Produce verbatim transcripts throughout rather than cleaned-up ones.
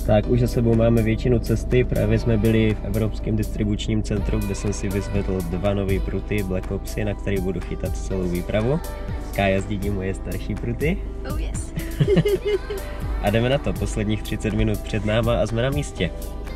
Tak už za sebou máme většinu cesty, právě jsme byli v Evropském distribučním centru, kde jsem si vyzvedl dva nové pruty Black Opsy, na který budu chytat celou výpravu. Kája sdílí moje starší pruty. Oh yes. A jdeme na to, posledních třicet minut před náma a jsme na místě.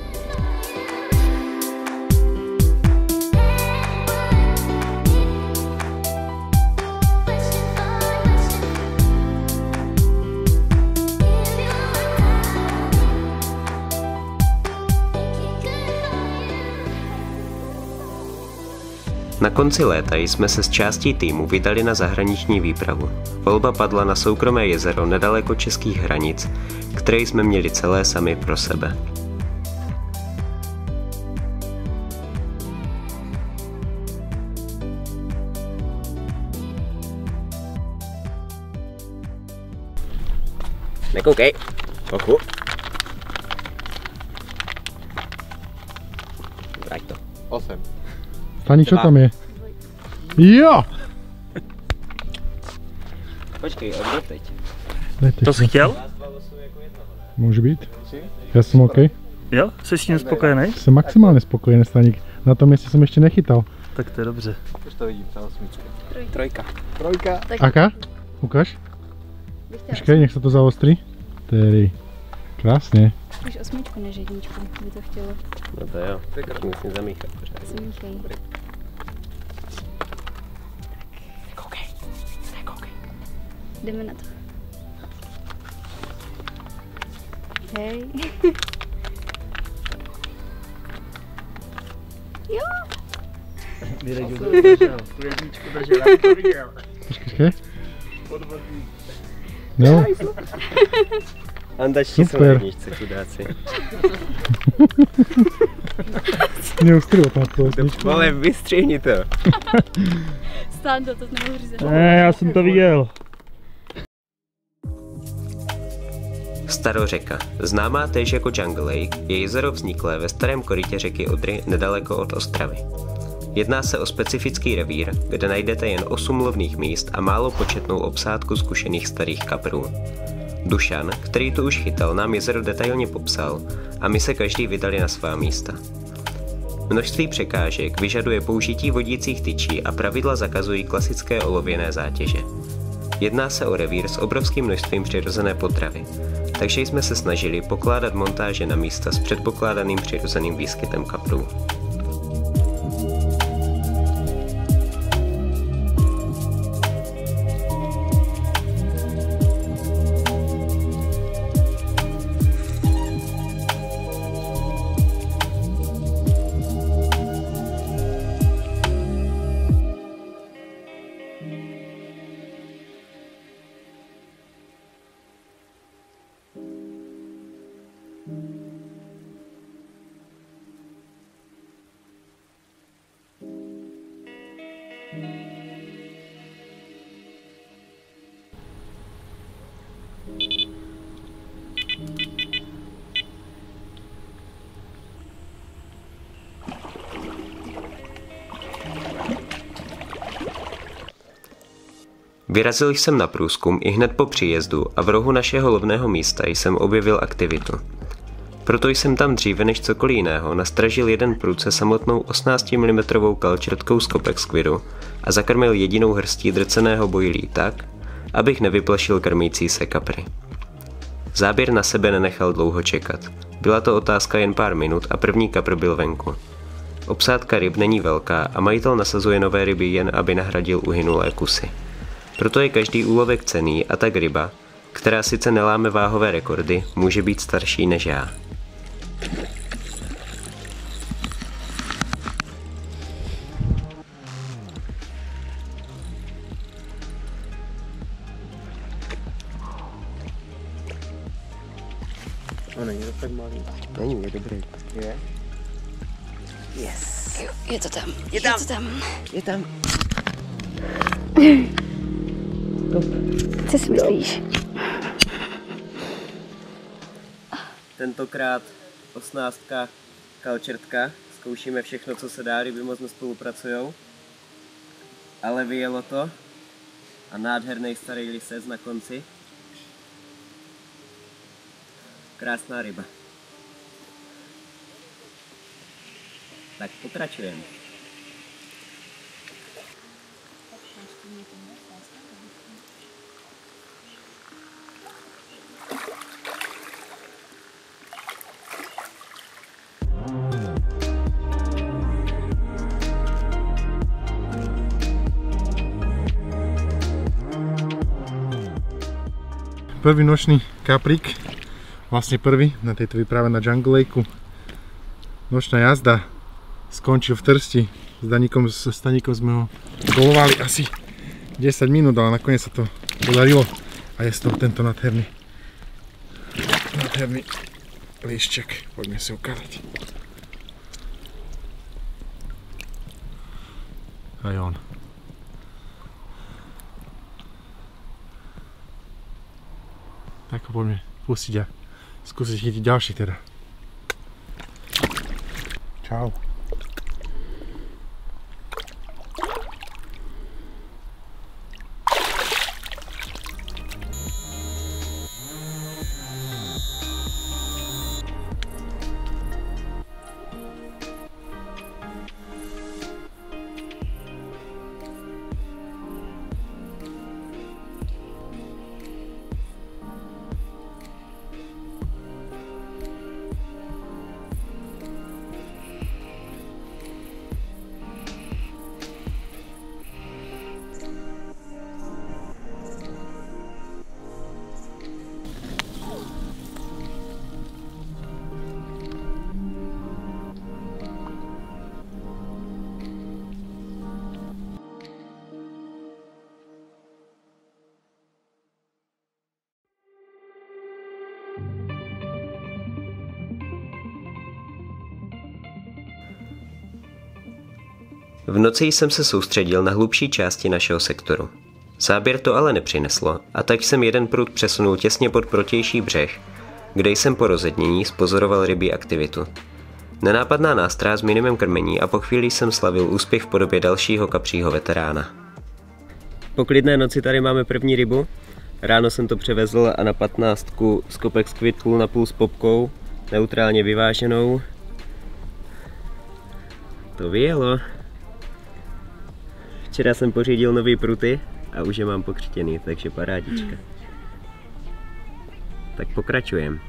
Na konci léta jsme se s částí týmu vydali na zahraniční výpravu. Volba padla na soukromé jezero nedaleko českých hranic, které jsme měli celé sami pro sebe. Nekoukej, trochu. Vrať to. Osm. Stani, čo tam je? Jo! Počkej, a kdo teď? To jsi chtěl? Může být? Já jsem OK. Jo? Jsi s tím spokojený? Jsem maximálně spokojený, Staník. Na tom jestli jsem ještě nechytal. Tak to je dobře. Už to vidím, ta osmička. Trojka. Trojka. Aká? Ukaž. Počkej, nech se to zaostří. Tedy. Krásně. Už osmičku než jedničku, by to chtělo. No to jo, tak musím zamíchat pořád. Zamíchej. Nekoukej, nekoukej. Jdeme na to. Hej. Jo. Tu jedničku držel, já to viděl. Počkej, počkej. No. Andačtí jsou jedničce, chudáci. Mě uskryl tam tu osmičku. Vole, vystřihni to. Stán to, to nemohu říct. Ne, já jsem to viděl. Starořeka, známá též jako Jungle Lake, je jezero vzniklé ve starém korytě řeky Odry nedaleko od Ostravy. Jedná se o specifický revír, kde najdete jen osm lovných míst a málo početnou obsádku zkušených starých kaprů. Dušan, který tu už chytal, nám jezero detailně popsal a my se každý vydali na svá místa. Množství překážek vyžaduje použití vodících tyčí a pravidla zakazují klasické olověné zátěže. Jedná se o revír s obrovským množstvím přirozené potravy, takže jsme se snažili pokládat montáže na místa s předpokládaným přirozeným výskytem kaprů. Vyrazil jsem na průzkum i hned po příjezdu a v rohu našeho lovného místa jsem objevil aktivitu. Proto jsem tam dříve než cokoliv jiného nastražil jeden prut se samotnou osmnáctimilimetrovou kalčrtkou z kopek squidu a zakrmil jedinou hrstí drceného bojlí tak, abych nevyplašil krmící se kapry. Záběr na sebe nenechal dlouho čekat. Byla to otázka jen pár minut a první kapr byl venku. Obsádka ryb není velká a majitel nasazuje nové ryby jen, aby nahradil uhynulé kusy. Proto je každý úlovek cenný a tak ryba, která sice neláme váhové rekordy, může být starší než já. No není to tak malý. Není, je dobrý. Je? Yes. Jo, je to tam. Je tam. Je to tam. Je tam. Co si myslíš? Tentokrát osmnáctka kalčertka. Zkoušíme všechno, co se dá, ryby moc nespolupracujou. Ale vyjelo to. A nádherný starý lisec na konci. Krásná ryba. Tak pokračujeme. Prvý nočný kaprík, vlastne prvý na tejto výprave na Jungle Lakeu. Nočná jazda skončil v Trsti. S Daníkom, s Staníkom sme ho bolovali asi desať minút, ale nakoniec sa to podarilo a je z toho tento nádherný nádherný líšček. Poďme si ukázať. Aj on. Tak poďme pustiť a skúsiť chytiť ďalší teda. Čau. V noci jsem se soustředil na hlubší části našeho sektoru. Záběr to ale nepřineslo a tak jsem jeden prut přesunul těsně pod protější břeh, kde jsem po rozednění spozoroval rybí aktivitu. Nenápadná nástrá s minimem krmení a po chvíli jsem slavil úspěch v podobě dalšího kapřího veterána. Po klidné noci tady máme první rybu. Ráno jsem to převezl a na patnáctku skopek squid půl na půl s popkou, neutrálně vyváženou. To vyjelo. Včera jsem pořídil nový pruty a už je mám pokřtěný, takže parádička. Tak pokračujeme.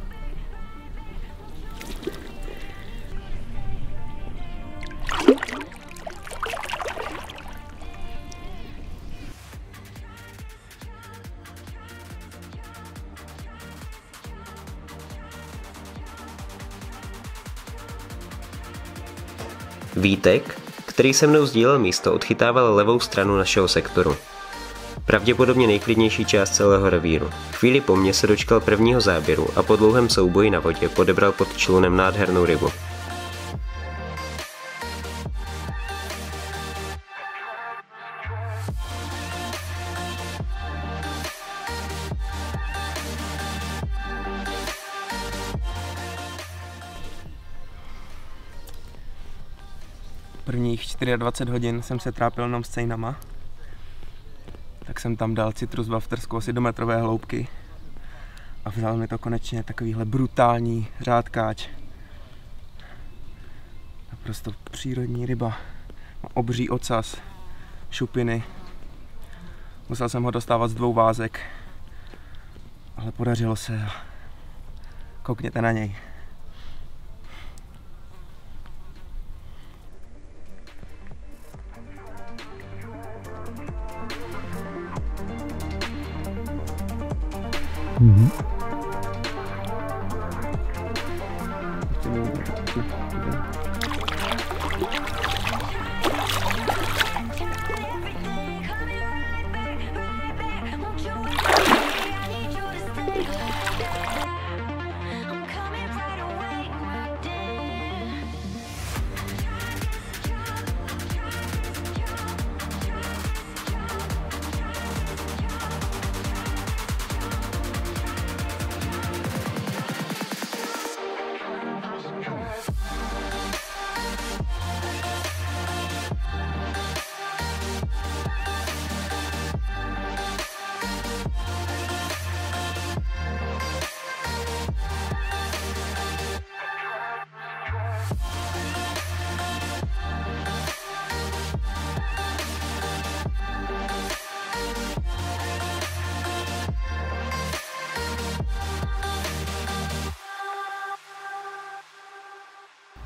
Vítek, který se mnou sdílel místo, odchytával levou stranu našeho sektoru. Pravděpodobně nejklidnější část celého revíru. Chvíli po mně se dočkal prvního záběru a po dlouhém souboji na vodě podebral pod člunem nádhernou rybu. Prvních dvacet čtyři hodin jsem se trápil jenom s cejnama. Tak jsem tam dal citrus wafterskou asi do metrové hloubky. A vzal mi to konečně takovýhle brutální řádkáč. Naprosto přírodní ryba. Má obří ocas, šupiny. Musel jsem ho dostávat z dvou vázek. Ale podařilo se a koukněte na něj. Mhm.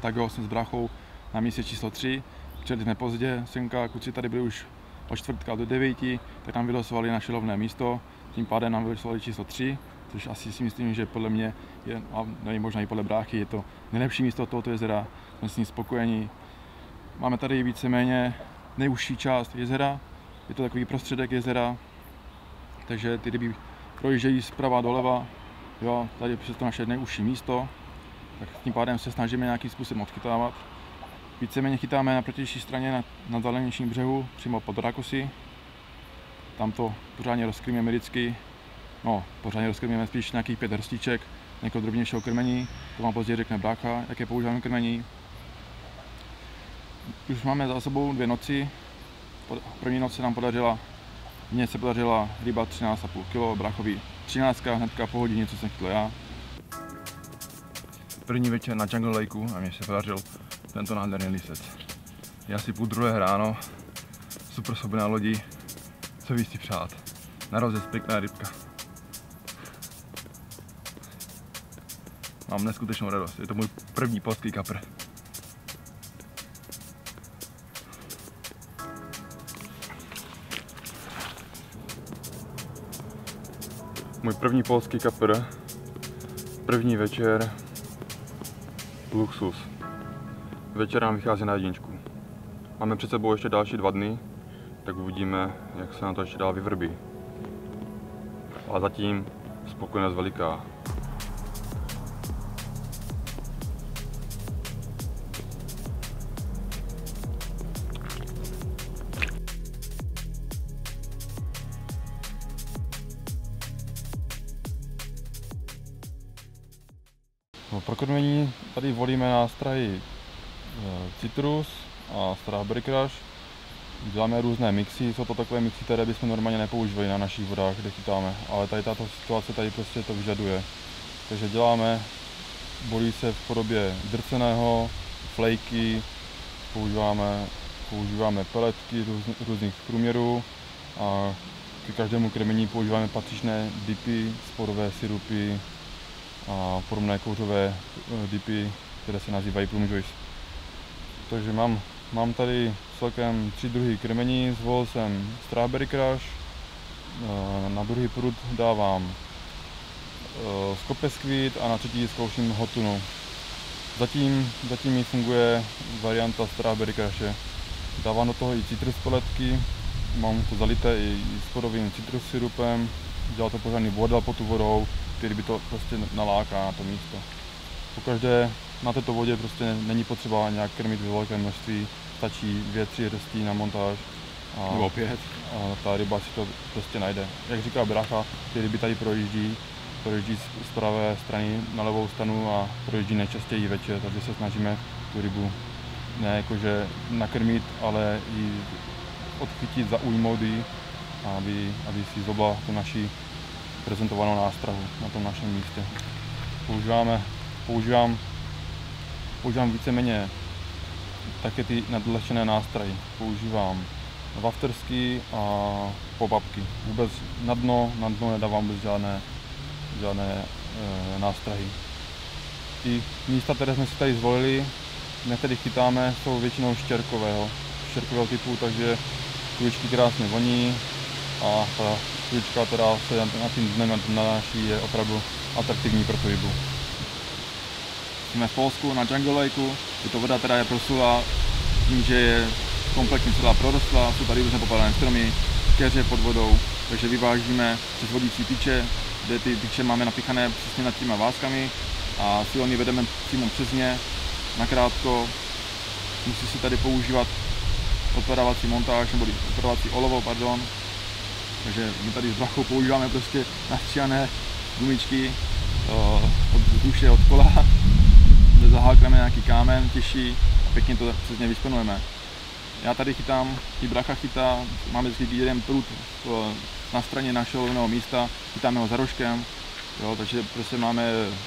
tak jo, jsem s bráchou na místě číslo tři. Přijeli jsme pozdě, synka, kluci tady byli už od čtvrtka do devíti, tak nám vylosovali naše lovné místo, tím pádem nám vylosovali číslo tři, což asi si myslím, že podle mě, je, a nevím, možná i podle bráchy, je to nejlepší místo tohoto jezera, jsme s ním spokojení. Máme tady víceméně nejužší část jezera, je to takový prostředek jezera, takže ty ryby projíždějí zprava doleva, jo, tady je to naše nejužší místo, tak tím pádem se snažíme nějakým způsobem odchytávat. Víceméně chytáme na protější straně na, na zelenějším břehu, přímo pod Rákosy. Tam to pořádně rozkrmíme vždycky, no pořádně rozkrmíme spíš nějakých pět hrstíček, nějakého drobnějšího krmení, to vám později řekne brácha, jaké používáme krmení. Už máme za sebou dvě noci, první noc se nám podařila, mně se podařila ryba třináct a půl kilo, bráchovi třináct, hnedka po hodině, co jsem chytil já. První večer na Jungle Lakeu a mně se podařil tento nádherný lisec. Je asi půl druhé ráno, super soby na lodi, co víc si přát. Na rozjezd pěkná rybka. Mám neskutečnou radost, je to můj první polský kapr. Můj první polský kapr, první večer, luxus. Večer nám vychází na jedničku. Máme před sebou ještě další dva dny, tak uvidíme, jak se nám to ještě dál vyvrbí. Ale zatím spokojenost veliká. No, pro krmení tady volíme nástrahy citrus a strawberry crush. Děláme různé mixy, jsou to takové mixy, které bychom normálně nepoužívali na našich vodách, kde chytáme, ale tady tato situace tady prostě to vyžaduje. Takže děláme bolí se v podobě drceného, flejky, používáme, používáme peletky růz, různých průměrů a k každému krmení používáme patřičné dipy, sporové sirupy a podobné kouřové dipy, které se nazývají plum juice. Takže mám, mám tady celkem tři druhy krmení, zvolil jsem strawberry crush, na druhý prut dávám skopeskvít a na třetí zkouším hotunu. Zatím, zatím mi funguje varianta strawberry crushe. Dávám do toho i citrus peletky, mám to zalité i s podobným citrus sirupem, dělá to pořádný vodel pod tu vodou, který by to prostě naláká na to místo. Pokaždé na této vodě prostě není potřeba nějak krmit ve velké množství, stačí dvě, tři hrstí na montáž a, nebo pět. A ta ryba si to prostě najde. Jak říká brácha, ty ryby tady projíždí, projíždí z pravé strany na levou stranu a projíždí nejčastěji večer, takže se snažíme tu rybu ne jakože nakrmit, ale i odchytit, zaujmout ji, aby, aby si zobla tu naši prezentovanou nástrahu na tom našem místě. Používáme, používám, používám víceméně také ty nadlehčené nástrahy. Používám waftersky a popapky. Vůbec na dno, na dno nedávám vůbec žádné, žádné e, nástrahy. Ty místa, které jsme si tady zvolili, kde tady chytáme, jsou většinou štěrkového, štěrkového typu, takže kuličky krásně voní a ta kulička, která se na tím dnem nanáší, je opravdu atraktivní pro tu rybu. Jsme v Polsku na Jungle Lakeu, je to voda, která je proslulá tím, že je kompletně celá prorostlá, jsou tady různé popadané stromy, keře pod vodou, takže vyvážíme přes vodící tyče, kde ty tyče máme napichané přesně nad těma váskami a silony vedeme přímo přes ně, nakrátko. Musí se tady používat odpadávací montáž, nebo odpadávací olovo, pardon. Takže my tady s brachou používáme prostě nastříhané gumičky od duše, od kola, kde zahákneme nějaký kámen těžší a pěkně to přes ně vyšpenujeme. Já tady chytám, i bracha chytá, máme vždycky jeden prut na straně našeho lovného místa, chytáme ho za rožkem, jo, takže prostě máme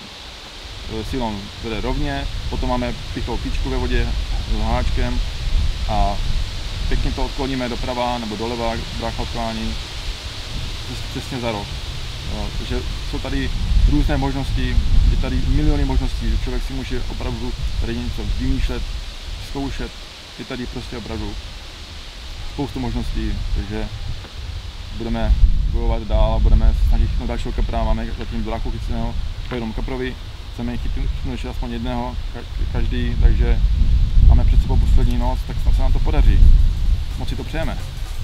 silon vede rovně, potom máme pichovou tyčku ve vodě s háčkem a pěkně to odkloníme doprava nebo doleva, brácha odklání, přesně za roh. Jo, takže jsou tady různé možnosti, je tady miliony možností, že člověk si může opravdu tady něco vymýšlet, zkoušet, je tady prostě opravdu spoustu možností, takže budeme bojovat dál a budeme se snažit chytnout dalšího kapra, máme zatím bráchu chyceného po jednom kaprovi, chceme chytnout ještě aspoň jedného, každý, takže máme před sebou poslední noc, tak snad se nám to podaří, moc si to přejeme.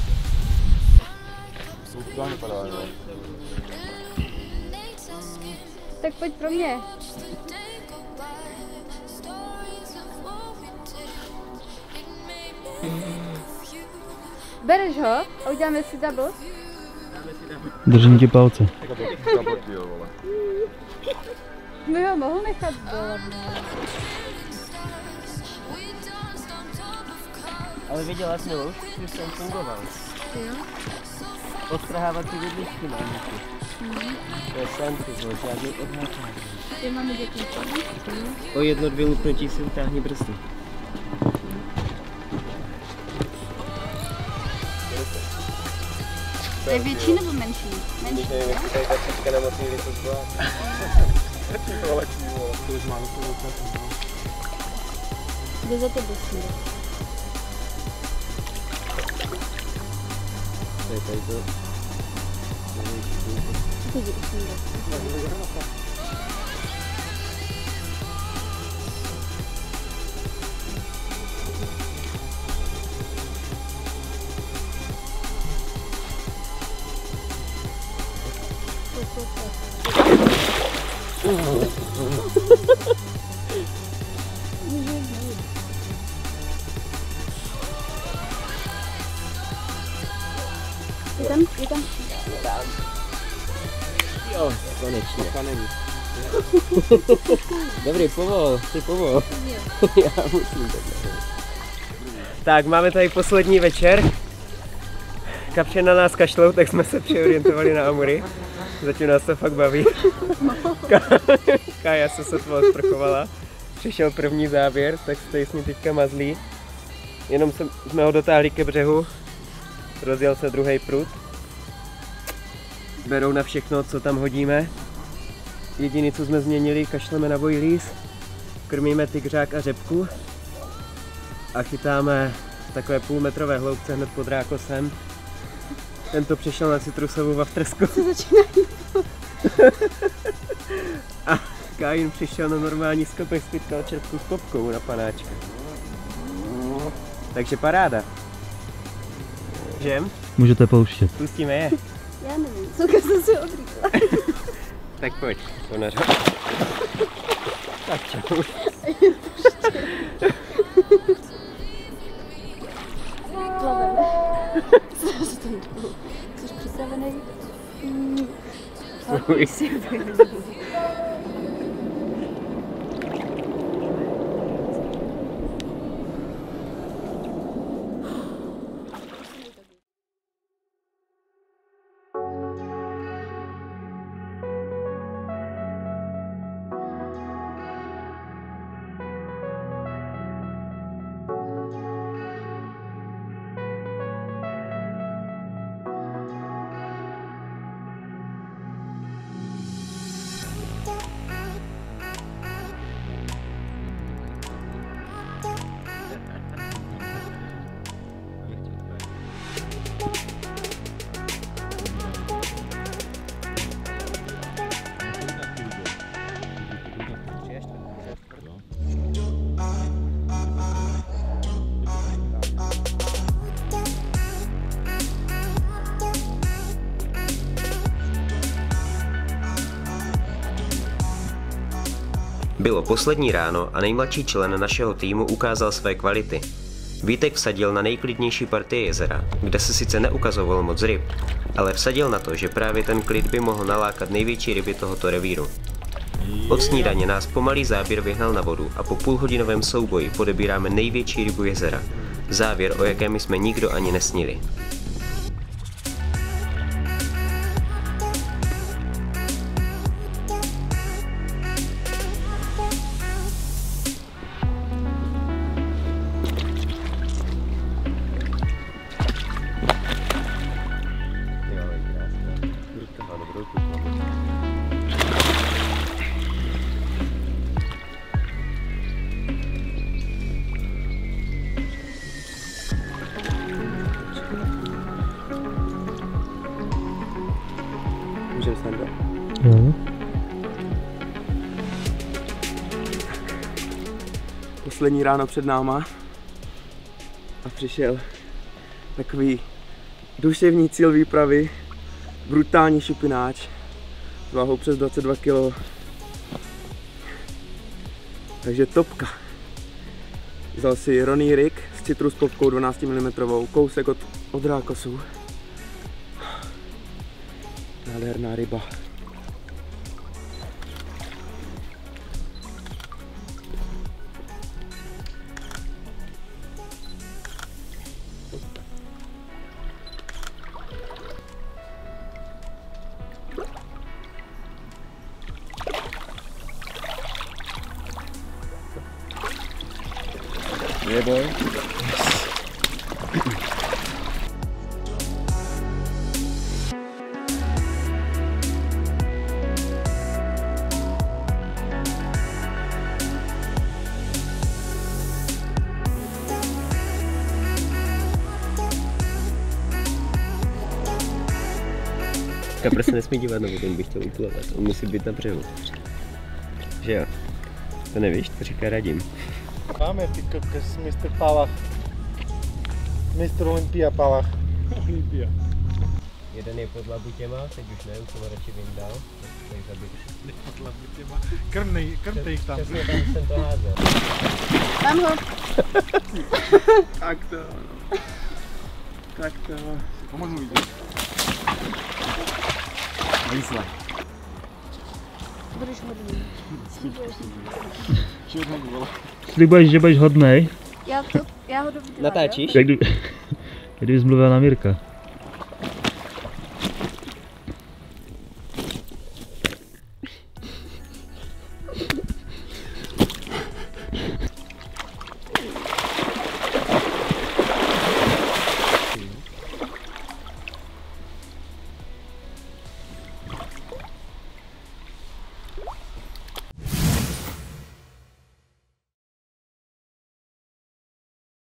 Tak pojď pro mě. Bereš ho a uděláme si double? Držím ti palce. My ho mohl nechat dolat. Ale viděla jsi už, že jsem fungoval. Jo? Odtrhávací vidličky mám děti. Mm. To je sen, ty vole, žádný odhátání. Ty máme děti. O jedno, dvě lupnutí si utáhni brzdy. To je větší nebo menší? Menší, Nevím, jak se ta příčka nemocný, kdy to zvládne. To už mám to lokatu. Jde za tebe směr. To je tady to. Jde směr. Je tam, je tam. Jo, konečně. Dobrý, povol, ty povol. Já musím takhle. Tak, máme tady poslední večer. Kapře na nás kašlou, tak jsme se přeorientovali na Amury. Zatím nás to fakt baví. Kája se sotva odprchovala. Přišel první záběr, tak stojí s ním teďka mazlí. Jenom jsme ho dotáhli ke břehu. Rozjel se druhý prut. Berou na všechno, co tam hodíme. Jediné, co jsme změnili, kašleme na bojlíz. Krmíme tygřák a řepku. A chytáme v takové půlmetrové hloubce hned pod rákosem. Tento přišel na citrusovou vafterskou. A Kain přišel na normální skopek, spytkal čerpku s popkou na panáčka. Takže paráda. Žem? Můžete pouštět. Pustíme je. Já nevím, celka jsem si odříkla. Tak pojď, ponařo. Tak čau. Plaveme. Jsi připravený? Mm. Bylo poslední ráno a nejmladší člen našeho týmu ukázal své kvality. Vítek vsadil na nejklidnější partii jezera, kde se sice neukazovalo moc ryb, ale vsadil na to, že právě ten klid by mohl nalákat největší ryby tohoto revíru. Od snídaně nás pomalý záběr vyhnal na vodu a po půlhodinovém souboji podebíráme největší rybu jezera. Závěr, o jakém jsme nikdo ani nesnili. Jo, krásné. Ano, budou Můžeme se do. Jo. Poslední ráno před náma a přišel takový duševní cíl výpravy, brutální šupináč s váhou přes dvacet dva kilogramů. Takže topka. Vzal si Ronnie Rig s citrus popkou dvanáct milimetrů, kousek od, od rákosů. Nádherná ryba. Yeah, boy. Kapr se nesmí dívat na vodu, on by chtěl uplavat, on musí být na břehu. Že jo? To nevíš, to říká Radim. Máme ty kokos, mister Palach. mister Olympia Palach. Olympia. Jeden je pod labutěma, teď už ne, už jsem ho radši vyndal. Tak zabít. Pod labutěma. Krmnej, krmte jich tam. Přesně tam jsem to házel. Mám ho. Tak to, no. Tak to. Pomůžu vidět. Výsle. Budeš hodný. Černou bylo. Slibuješ, že budeš hodnej? Já to, já ho dobře. Natáčíš? Jak, kdy, jak kdybys mluvila na Mirka.